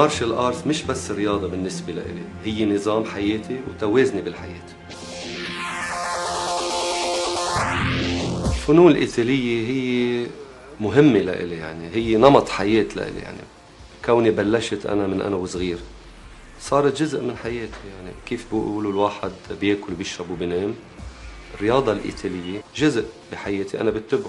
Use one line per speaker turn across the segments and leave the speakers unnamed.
المارشال ارتس مش بس رياضة بالنسبة لإلي، هي نظام حياتي وتوازني بالحياة. الفنون القتالية هي مهمة لإلي، يعني هي نمط حياة لإلي. يعني كوني بلشت أنا من أنا وصغير صارت جزء من حياتي. يعني كيف بيقولوا الواحد بياكل بيشرب وبينام، الرياضة القتالية جزء بحياتي أنا بتبعه.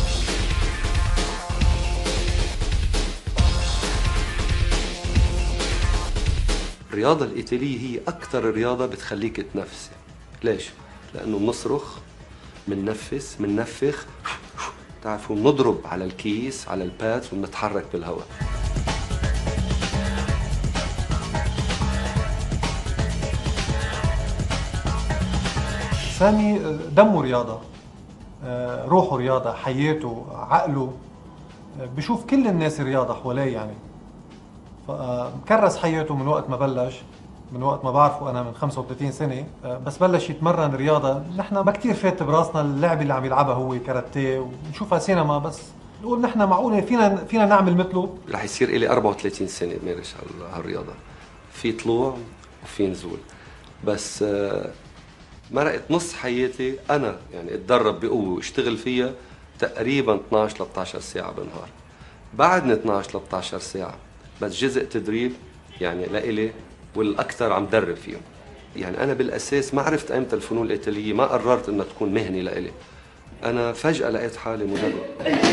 الرياضة القتالية هي أكثر رياضة بتخليك تنفسي. ليش؟ لأنه بنصرخ، بننفس، بننفخ، تعرفوا بنضرب على الكيس على البات وبنتحرك بالهواء.
سامي دمه رياضة، روحه رياضة، حياته، عقله، بشوف كل الناس رياضة حواليه. يعني فكرس حياته من وقت ما بلش، من وقت ما بعرفه أنا من 35 سنة، بس بلش يتمرن رياضة. نحن ما كتير فات براسنا اللعبة اللي عم يلعبها هو كاراتيه، ونشوفها سينما، بس نقول نحن معقولة فينا نعمل مثله.
رح يصير إلي 34 سنة مارس هالرياضة، في طلوع وفي نزول. بس مرقت نص حياتي أنا يعني أتدرب بقوة واشتغل فيها تقريبا 12 13 ساعة بالنهار. بعدني 12 13 ساعة بس جزء تدريب يعني لإلي، والأكثر عم درب فيهم. يعني أنا بالأساس ما عرفت أيمتى الفنون القتالية، ما قررت إنها تكون مهنة لإلي. أنا فجأة لقيت حالي مدرب.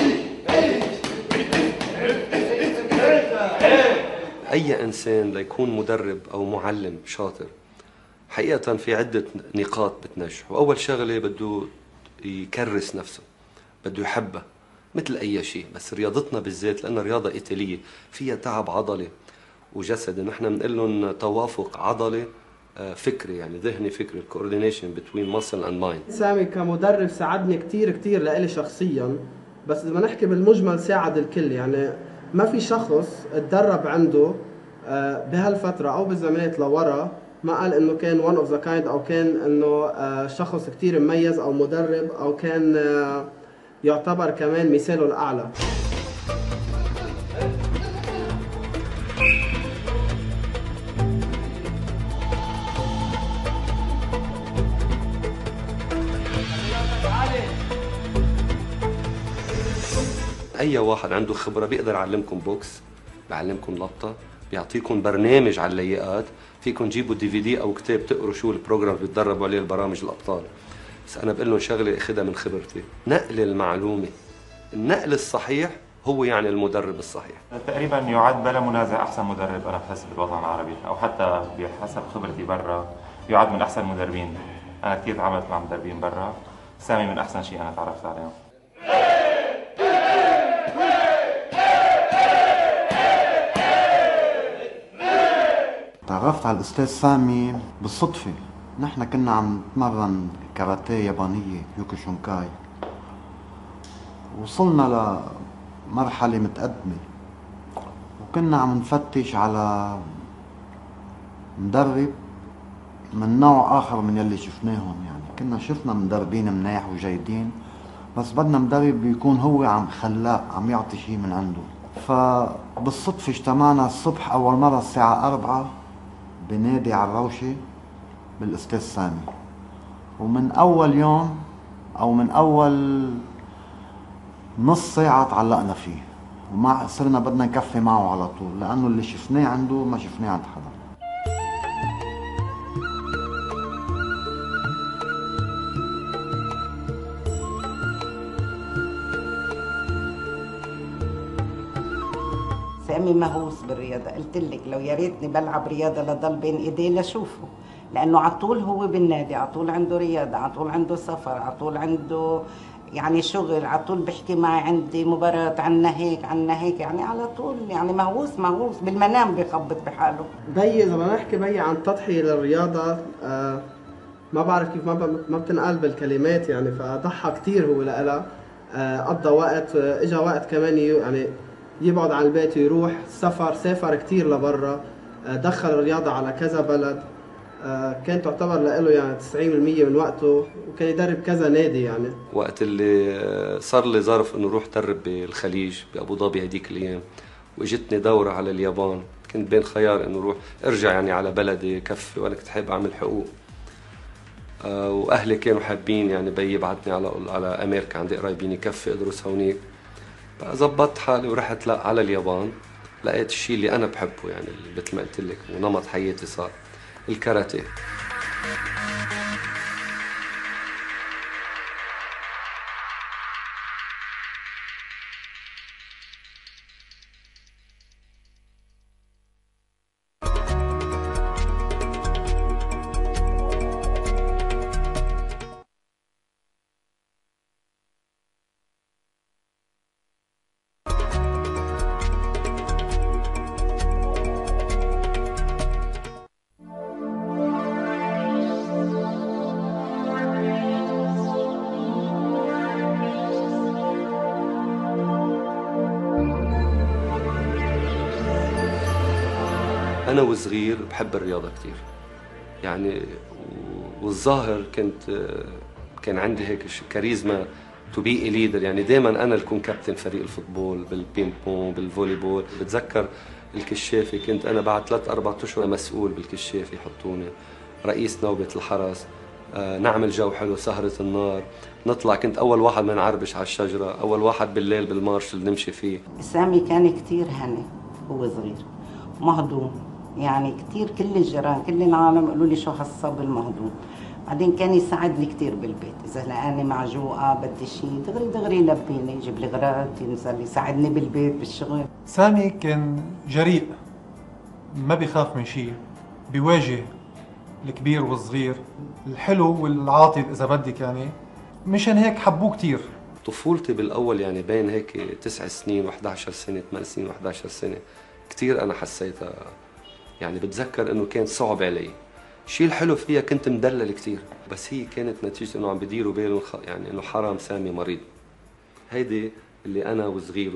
أي إنسان ليكون مدرب أو معلم شاطر حقيقة في عدة نقاط بتنجح. وأول شغلة بده يكرس نفسه، بده يحبها مثل أي شيء. بس رياضتنا بالذات لأنها رياضة قتالية فيها تعب عضلي وجسدي، نحن بنقول لهم توافق عضلي فكري، يعني ذهني فكري، coordination between muscle and mind.
سامي كمدرب ساعدني كتير لإلي شخصيا، بس إذا نحكي بالمجمل ساعد الكل. يعني ما في شخص اتدرب عنده بهالفترة أو بالزمانات لورا ما قال إنه كان one of the kind، أو كان إنه شخص كتير مميز أو مدرب، أو كان يعتبر كمان مثاله الأعلى.
أي واحد عنده خبرة بيقدر يعلمكم بوكس، بيعلمكم لطة، بيعطيكم برنامج على اللياقات، فيكم تجيبوا DVD أو كتاب تقروا شو البروجرام اللي بيتدربوا عليه البرامج الأبطال. بس أنا بقول لهم شغلة أخذها من خبرتي، نقل المعلومة، النقل الصحيح هو يعني المدرب الصحيح.
تقريبا يعد بلا منازع أحسن مدرب أنا بحس بالوطن العربي، أو حتى بحسب خبرتي برا يعد من أحسن المدربين. أنا كثير تعاملت مع مدربين برا، سامي من أحسن شيء أنا تعرفت عليهم.
تعرفت على الأستاذ سامي بالصدفة. نحن كنا عم نتمرن كاراتيه يابانية يوكوشونكاي، وصلنا لمرحلة متقدمة وكنا عم نفتش على مدرب من نوع آخر من يلي شفناهم. يعني كنا شفنا مدربين مناح وجيدين، بس بدنا مدرب يكون هو عم خلاق، عم يعطي شي من عنده. فبالصدفة اجتمعنا الصبح أول مرة الساعة 4 بنادي على الروشة بالأستاذ سامي، ومن أول يوم أو من أول نص ساعة تعلقنا فيه، وما صرنا بدنا نكفي معه على طول، لأنه اللي شفناه عنده ما شفناه عند حدا.
سامي مهووس بالرياضة. قلت لك لو يا ريتني بلعب رياضة لضل بين ايديه لشوفه، لأنه على طول هو بالنادي، على طول عنده رياضة، على طول عنده سفر، على طول عنده يعني شغل، على طول بحكي معي عندي مباراة، عنا هيك عنا هيك، يعني على طول يعني مهووس بالمنام بخبط بحاله.
بي إذا بدنا نحكي بي عن تضحية للرياضة، ما بعرف كيف ما بتنقال بالكلمات. يعني فضحى كتير هو لإلها، قضى وقت، اجى وقت كمان يعني يبعد عن البيت ويروح سافر كتير لبرا، دخل الرياضة على كذا بلد، كانت تعتبر له يعني 90% من وقته، وكان يدرب كذا نادي. يعني
وقت اللي صار لي ظرف انه روح درب بالخليج بابو ظبي هديك الايام، واجتني دورة على اليابان، كنت بين خيار انه روح ارجع يعني على بلدي كفي، وانا كنت حابب اعمل حقوق. واهلي كانوا حابين يعني بيي بعتني على امريكا، عندي قرايبين يكفي ادرس هونيك. زبطت حالي ورحت لا على اليابان، لقيت الشيء اللي انا بحبه يعني اللي مثل ما قلت لك ونمط حياتي صار الكاراتيه. أنا وصغير بحب الرياضة كتير يعني، والظاهر كان عندي هيك كاريزما تو بي ليدر يعني. دائما أنا اللي كون كابتن فريق الفوتبول، بالبينج بون، بالفولي بول. بتذكر الكشافي كنت أنا بعد 3-4 أشهر مسؤول بالكشافي، يحطوني رئيس نوبة الحرس. نعمل جو حلو، سهرة النار، نطلع. كنت أول واحد ما نعربش على الشجرة، أول واحد بالليل بالمارش اللي نمشي فيه.
سامي كان كتير هني هو صغير، مهضوم يعني كتير. كل الجيران كل العالم يقولوا لي شو هالصب المهضوم. بعدين كان يساعدني كتير بالبيت، اذا لقاني معجوقه بدي شيء دغري دغري يلبيني، يجيب لي غراض، ينزل يساعدني بالبيت بالشغل.
سامي كان جريء، ما بيخاف من شيء، بيواجه الكبير والصغير، الحلو والعاطل اذا بدك يعني. مشان هيك حبوه كتير.
طفولتي بالاول يعني بين هيك 9 سنين و11 سنه، 8 سنين و11 سنه، كثير انا حسيتها يعني. بتذكر انه كان صعب علي. الشيء الحلو فيها كنت مدلل كثير، بس هي كانت نتيجه انه عم بديروا بالهم يعني انه حرام سامي مريض. هيدي اللي انا وصغير.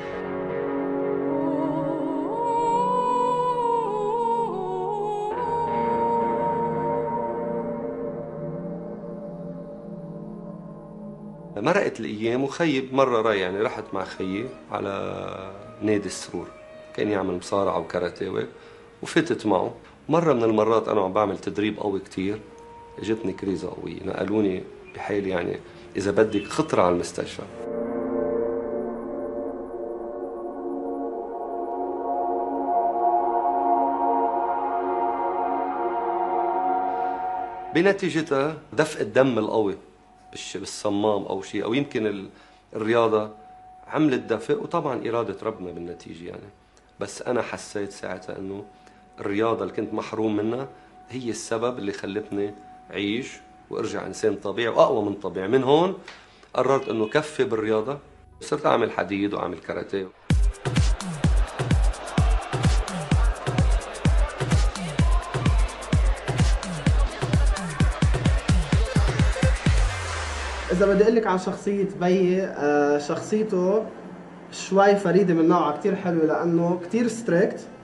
مرقت الايام وخيي مره راي يعني، رحت مع خيي على نادي السرور، كان يعمل مصارعه وكاراتيه، وفتت معه. مره من المرات انا عم بعمل تدريب قوي كتير، اجتني كريزه قويه، نقلوني بحالي يعني اذا بدك خطره على المستشفى. بنتيجتها دفء الدم القوي بالصمام او شيء، او يمكن الرياضه عملت دفء، وطبعا اراده ربنا بالنتيجه يعني. بس انا حسيت ساعتها انه الرياضه اللي كنت محروم منها هي السبب اللي خلتني اعيش وارجع انسان طبيعي واقوى من طبيعي. من هون قررت انه كفي بالرياضه، صرت اعمل حديد واعمل كاراتيه.
إذا بدي أقول لك عن شخصية بيي، شخصيته شوي فريدة من نوعها، كتير حلوة لأنه كتير ستريكت،